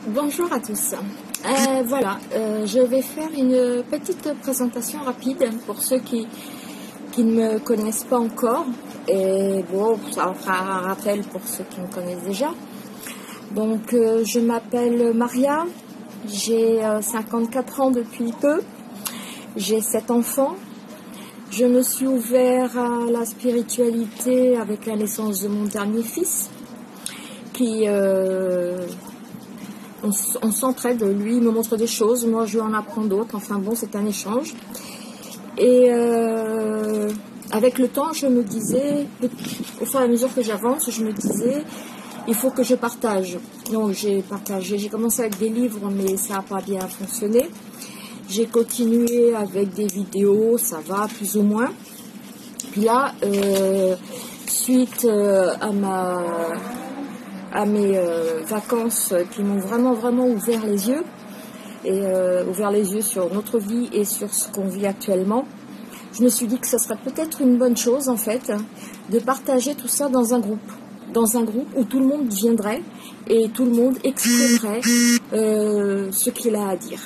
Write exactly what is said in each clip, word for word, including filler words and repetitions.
Bonjour à tous. Euh, voilà, euh, je vais faire une petite présentation rapide pour ceux qui, qui ne me connaissent pas encore. Et bon, ça fera un rappel pour ceux qui me connaissent déjà. Donc, euh, je m'appelle Maria, j'ai euh, cinquante-quatre ans depuis peu, j'ai sept enfants. Je me suis ouvert à la spiritualité avec la naissance de mon dernier fils, qui... Euh, On, on s'entraide, lui il me montre des choses, moi je lui en apprends d'autres, enfin bon c'est un échange. Et euh, avec le temps je me disais, au fur et à mesure que j'avance, je me disais il faut que je partage. Donc j'ai partagé, j'ai commencé avec des livres mais ça n'a pas bien fonctionné. J'ai continué avec des vidéos, ça va plus ou moins. Puis là, euh, suite euh, à ma... à mes euh, vacances qui m'ont vraiment vraiment ouvert les yeux et euh, ouvert les yeux sur notre vie et sur ce qu'on vit actuellement. Je me suis dit que ce serait peut-être une bonne chose en fait de partager tout ça dans un groupe, dans un groupe où tout le monde viendrait et tout le monde exprimerait euh, ce qu'il a à dire.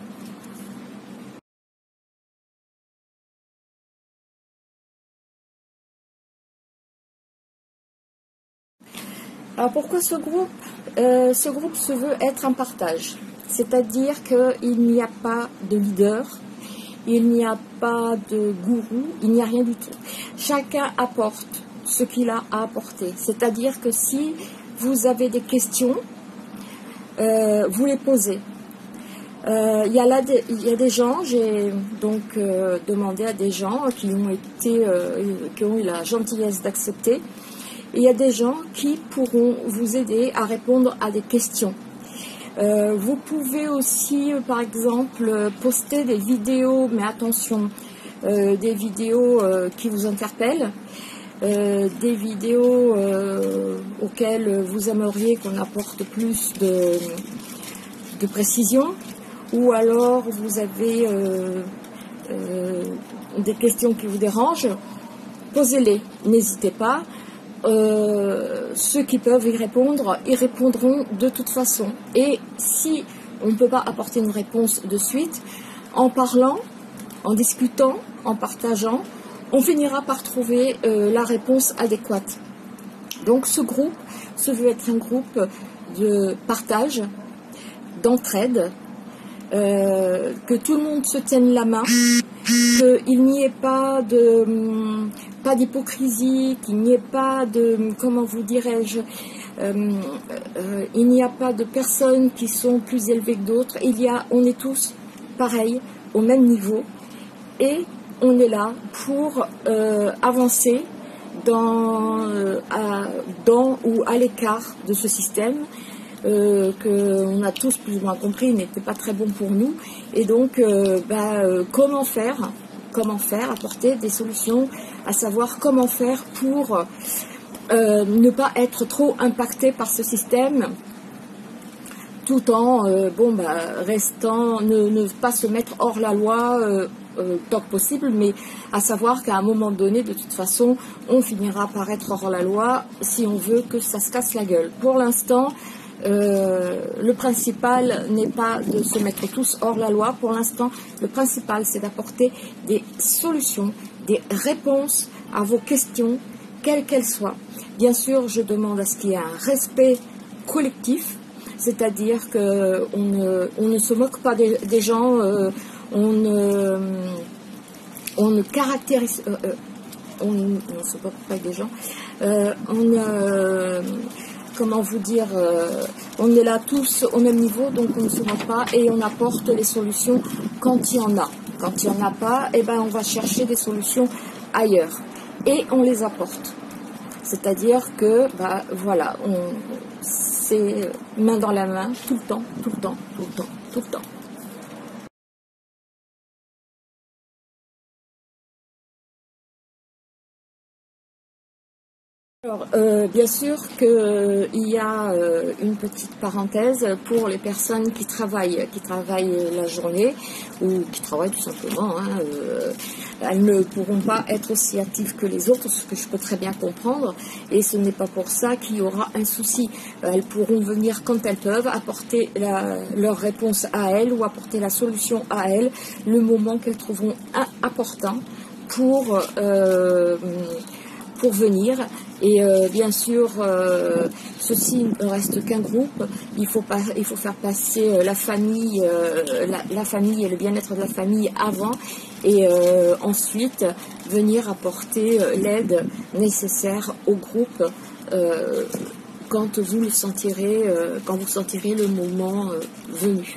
Alors pourquoi ce groupe euh, Ce groupe se veut être un partage, c'est-à-dire qu'il n'y a pas de leader, il n'y a pas de gourou, il n'y a rien du tout. Chacun apporte ce qu'il a à apporter, c'est-à-dire que si vous avez des questions, euh, vous les posez. Euh, il y a là des, il y a des gens, j'ai donc euh, demandé à des gens qui ont été, euh, qui ont eu la gentillesse d'accepter. Et il y a des gens qui pourront vous aider à répondre à des questions. Euh, vous pouvez aussi, euh, par exemple, euh, poster des vidéos, mais attention, euh, des vidéos euh, qui vous interpellent, euh, des vidéos euh, auxquelles vous aimeriez qu'on apporte plus de, de précision, ou alors vous avez euh, euh, des questions qui vous dérangent, posez-les, n'hésitez pas. Euh, ceux qui peuvent y répondre, y répondront de toute façon. Et si on ne peut pas apporter une réponse de suite, en parlant, en discutant, en partageant, on finira par trouver euh, la réponse adéquate. Donc ce groupe se veut être un groupe de partage, d'entraide, euh, que tout le monde se tienne la main, qu'il n'y ait pas de... pas d'hypocrisie, qu'il n'y ait pas de, comment vous dirais-je, euh, euh, il n'y a pas de personnes qui sont plus élevées que d'autres. Il y a, on est tous pareils, au même niveau, et on est là pour euh, avancer dans, euh, à, dans ou à l'écart de ce système euh, qu'on a tous plus ou moins compris n'était pas très bon pour nous. Et donc, euh, bah, euh, comment faire Comment faire, apporter des solutions, à savoir comment faire pour euh, ne pas être trop impacté par ce système, tout en euh, bon, bah, restant, ne, ne pas se mettre hors la loi euh, euh, tant que possible, mais à savoir qu'à un moment donné, de toute façon, on finira par être hors la loi si on veut que ça se casse la gueule. Pour l'instant, Euh, le principal n'est pas de se mettre tous hors la loi. Pour l'instant, le principal, c'est d'apporter des solutions, des réponses à vos questions, quelles qu'elles soient. Bien sûr, je demande à ce qu'il y ait un respect collectif, c'est-à-dire qu'on ne, on ne se moque pas des, des gens, euh, on, ne, on ne caractérise... Euh, euh, on, on ne se moque pas des gens, euh, on ne... Euh, comment vous dire, euh, on est là tous au même niveau, donc on ne se moque pas et on apporte les solutions quand il y en a. Quand il n'y en a pas, eh ben, on va chercher des solutions ailleurs et on les apporte. C'est-à-dire que, bah, voilà, c'est main dans la main, tout le temps, tout le temps, tout le temps, tout le temps. Alors, euh, bien sûr qu'il euh, y a euh, une petite parenthèse pour les personnes qui travaillent, qui travaillent la journée ou qui travaillent tout simplement. Hein, euh, elles ne pourront pas être aussi actives que les autres, ce que je peux très bien comprendre. Et ce n'est pas pour ça qu'il y aura un souci. Elles pourront venir quand elles peuvent, apporter la, leur réponse à elles ou apporter la solution à elles le moment qu'elles trouveront important pour, euh, pour venir. Et euh, bien sûr, euh, ceci ne reste qu'un groupe. Il faut, pas, il faut faire passer la famille, euh, la, la famille et le bien-être de la famille avant, et euh, ensuite venir apporter l'aide nécessaire au groupe euh, quand vous le sentirez, euh, quand vous sentirez le moment euh, venu.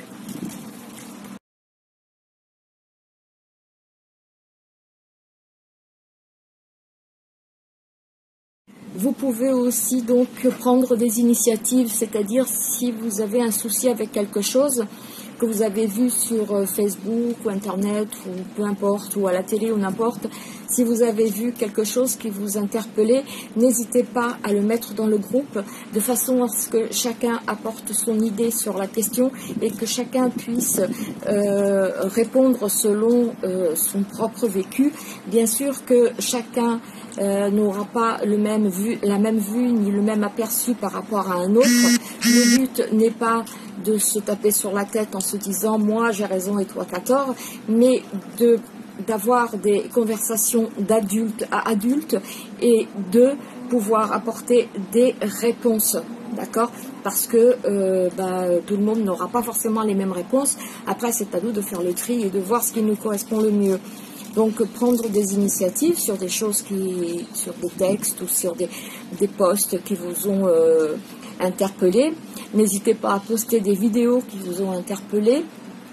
Vous pouvez aussi donc prendre des initiatives, c'est-à-dire si vous avez un souci avec quelque chose que vous avez vu sur Facebook ou Internet ou peu importe, ou à la télé ou n'importe, si vous avez vu quelque chose qui vous interpellait, n'hésitez pas à le mettre dans le groupe de façon à ce que chacun apporte son idée sur la question et que chacun puisse euh, répondre selon euh, son propre vécu. Bien sûr que chacun Euh, n'aura pas le même vue, la même vue ni le même aperçu par rapport à un autre. Le but n'est pas de se taper sur la tête en se disant moi j'ai raison et toi t'as tort, mais de d'avoir des conversations d'adulte à adulte et de pouvoir apporter des réponses, d'accord? Parce que euh, bah, tout le monde n'aura pas forcément les mêmes réponses. Après, c'est à nous de faire le tri et de voir ce qui nous correspond le mieux. Donc, prendre des initiatives sur des choses qui, sur des textes ou sur des, des posts qui vous ont euh, interpellé. N'hésitez pas à poster des vidéos qui vous ont interpellé.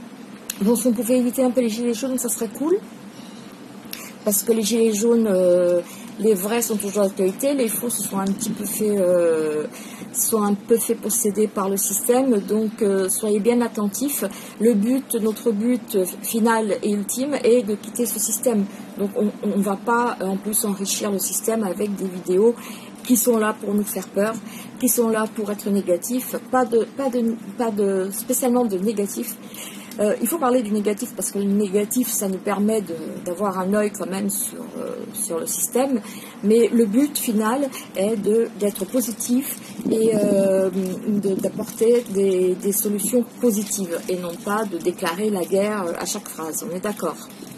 Bon, si on pouvait éviter un peu les gilets jaunes, ça serait cool. Parce que les gilets jaunes, euh, les vrais sont toujours d'actualité, les faux se sont un petit peu fait, euh, sont un peu fait posséder par le système. Donc euh, soyez bien attentifs. Le but, notre but final et ultime est de quitter ce système. Donc on ne va pas en plus enrichir le système avec des vidéos qui sont là pour nous faire peur, qui sont là pour être négatifs, pas de, pas de, pas de spécialement de négatifs. Euh, il faut parler du négatif parce que le négatif, ça nous permet d'avoir un œil quand même sur, euh, sur le système. Mais le but final est d'être positif et euh, d'apporter des, des solutions positives et non pas de déclarer la guerre à chaque phrase. On est d'accord?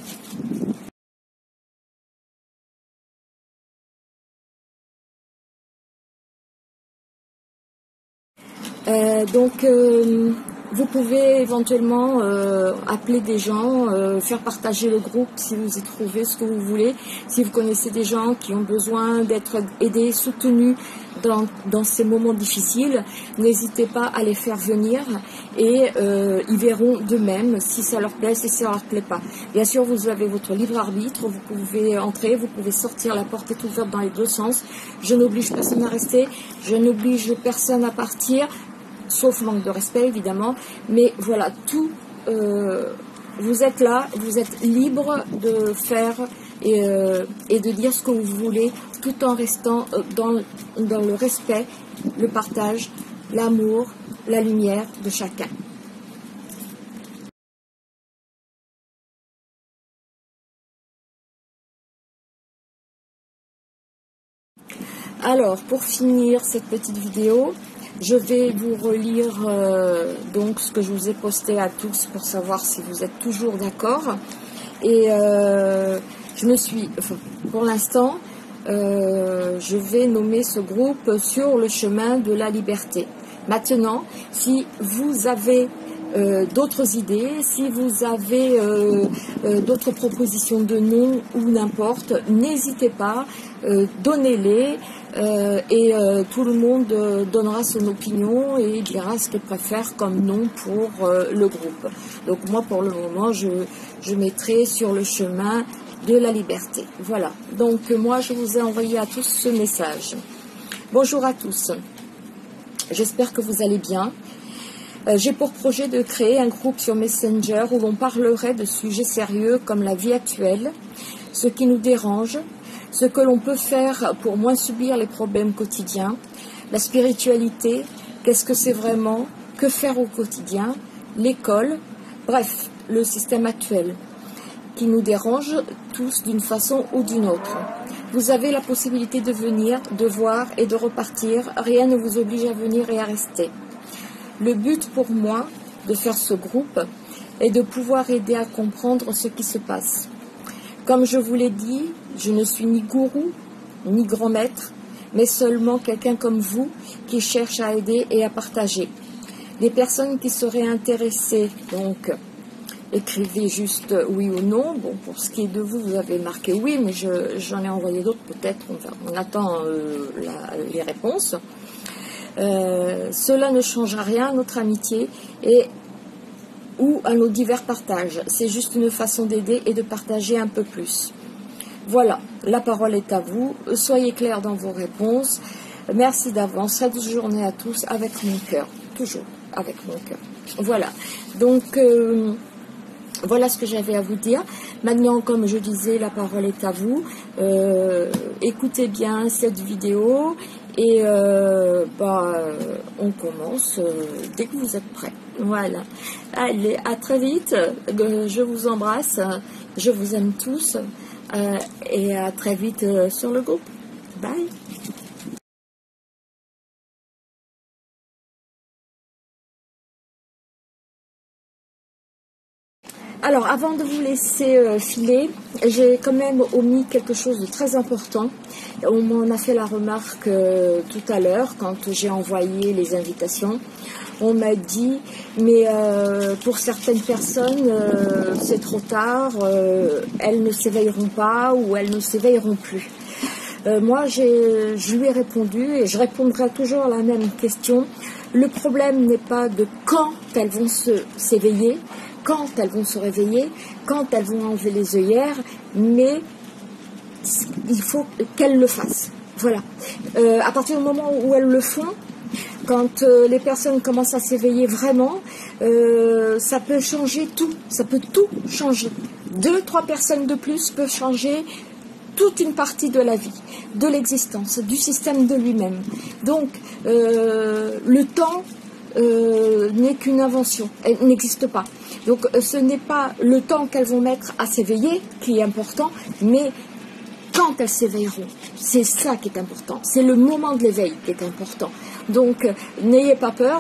Euh, donc... Euh, Vous pouvez éventuellement euh, appeler des gens, euh, faire partager le groupe si vous y trouvez ce que vous voulez. Si vous connaissez des gens qui ont besoin d'être aidés, soutenus dans, dans ces moments difficiles, n'hésitez pas à les faire venir et euh, ils verront d'eux-mêmes si ça leur plaît, si ça leur plaît pas. Bien sûr, vous avez votre libre arbitre, vous pouvez entrer, vous pouvez sortir, la porte est ouverte dans les deux sens. Je n'oblige personne à rester, je n'oblige personne à partir. Sauf manque de respect évidemment, mais voilà, tout, euh, vous êtes là, vous êtes libre de faire et, euh, et de dire ce que vous voulez, tout en restant dans, dans le respect, le partage, l'amour, la lumière de chacun. Alors, pour finir cette petite vidéo, je vais vous relire euh, donc ce que je vous ai posté à tous pour savoir si vous êtes toujours d'accord. Et euh, je me suis, enfin, pour l'instant, euh, je vais nommer ce groupe sur le chemin de la liberté. Maintenant, si vous avez euh, d'autres idées, si vous avez euh, euh, d'autres propositions de nom ou n'importe, n'hésitez pas, euh, donnez-les. Euh, et euh, tout le monde euh, donnera son opinion et dira ce qu'il préfère comme nom pour euh, le groupe. Donc moi pour le moment je, je mettrai sur le chemin de la liberté. Voilà, donc moi je vous ai envoyé à tous ce message. Bonjour à tous, j'espère que vous allez bien. Euh, j'ai pour projet de créer un groupe sur Messenger où l'on parlerait de sujets sérieux comme la vie actuelle, ce qui nous dérange, ce que l'on peut faire pour moins subir les problèmes quotidiens, la spiritualité, qu'est-ce que c'est vraiment, que faire au quotidien, l'école, bref, le système actuel qui nous dérange tous d'une façon ou d'une autre. Vous avez la possibilité de venir, de voir et de repartir. Rien ne vous oblige à venir et à rester. Le but pour moi de faire ce groupe est de pouvoir aider à comprendre ce qui se passe. Comme je vous l'ai dit, je ne suis ni gourou, ni grand maître, mais seulement quelqu'un comme vous qui cherche à aider et à partager. Les personnes qui seraient intéressées, donc, écrivez juste oui ou non. Bon, pour ce qui est de vous, vous avez marqué oui, mais j'en ai envoyé d'autres peut-être. On, on attend euh, la, les réponses. Euh, cela ne change rien à notre amitié et ou à nos divers partages. C'est juste une façon d'aider et de partager un peu plus. Voilà, la parole est à vous. Soyez clairs dans vos réponses. Merci d'avance. Très douce journée à tous avec mon cœur. Toujours avec mon cœur. Voilà. Donc, euh, voilà ce que j'avais à vous dire. Maintenant, comme je disais, la parole est à vous. Euh, écoutez bien cette vidéo et euh, bah, on commence euh, dès que vous êtes prêts. Voilà. Allez, à très vite. Euh, je vous embrasse. Je vous aime tous. Euh, et à très vite euh, sur le groupe. Bye. Alors, avant de vous laisser euh, filer, j'ai quand même omis quelque chose de très important. On m'en a fait la remarque euh, tout à l'heure quand j'ai envoyé les invitations. On m'a dit, mais euh, pour certaines personnes, euh, c'est trop tard, euh, elles ne s'éveilleront pas ou elles ne s'éveilleront plus. Euh, moi, je lui ai répondu et je répondrai toujours à la même question. Le problème n'est pas de quand elles vont s'éveiller, quand elles vont se réveiller, quand elles vont enlever les œillères, mais il faut qu'elles le fassent. Voilà. Euh, à partir du moment où elles le font, quand euh, les personnes commencent à s'éveiller vraiment, euh, ça peut changer tout. Ça peut tout changer. Deux, trois personnes de plus peuvent changer toute une partie de la vie, de l'existence, du système de lui-même. Donc, euh, le temps euh, n'est qu'une invention. Elle n'existe pas. Donc, ce n'est pas le temps qu'elles vont mettre à s'éveiller qui est important, mais quand elles s'éveilleront. C'est ça qui est important. C'est le moment de l'éveil qui est important. Donc, euh, n'ayez pas peur.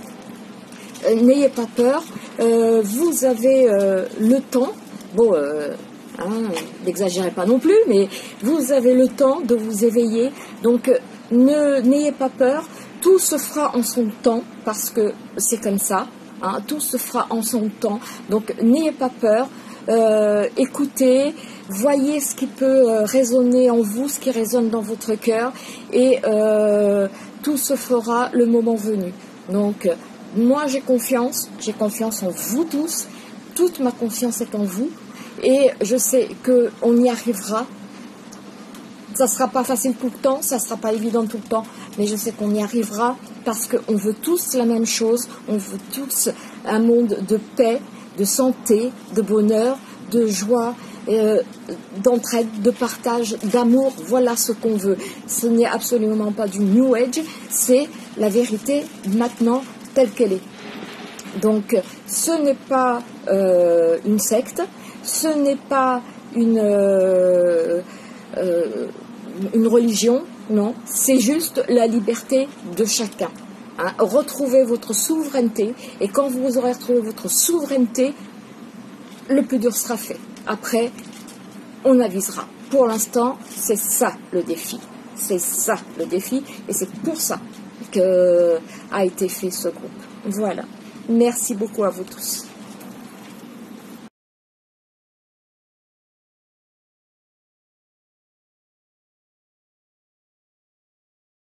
Euh, n'ayez pas peur. Euh, vous avez euh, le temps. Bon, euh, hein, n'exagérez pas non plus, mais vous avez le temps de vous éveiller. Donc, euh, ne n'ayez pas peur. Tout se fera en son temps, parce que c'est comme ça. Hein, tout se fera en son temps. Donc, n'ayez pas peur. Euh, écoutez, voyez ce qui peut euh, résonner en vous, ce qui résonne dans votre cœur, et euh, tout se fera le moment venu. Donc, euh, moi j'ai confiance, j'ai confiance en vous tous, toute ma confiance est en vous, et je sais qu'on y arrivera. Ça ne sera pas facile tout le temps, ça ne sera pas évident tout le temps, mais je sais qu'on y arrivera parce qu'on veut tous la même chose, on veut tous un monde de paix, de santé, de bonheur, de joie, euh, d'entraide, de partage, d'amour. Voilà ce qu'on veut. Ce n'est absolument pas du New Age, c'est la vérité maintenant telle qu'elle est. Donc, ce n'est pas euh, une secte, ce n'est pas une... Euh, euh, une religion, non, c'est juste la liberté de chacun. Hein. Retrouvez votre souveraineté, et quand vous aurez retrouvé votre souveraineté, le plus dur sera fait. Après, on avisera. Pour l'instant, c'est ça le défi. C'est ça le défi, et c'est pour ça que a été fait ce groupe. Voilà. Merci beaucoup à vous tous.